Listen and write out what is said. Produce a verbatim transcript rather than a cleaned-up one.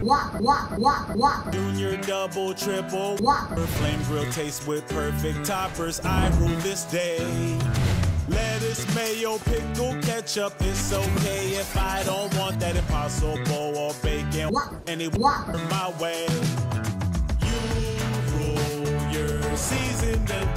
whopper, whopper, whopper, whopper. Junior, double, triple, Whopper. flame grill taste with perfect toppers. I rule this day. Lettuce, mayo, pickle, ketchup, it's okay if I don't want that impossible or bacon. Whopper. Any Whopper. my way. You rule your season and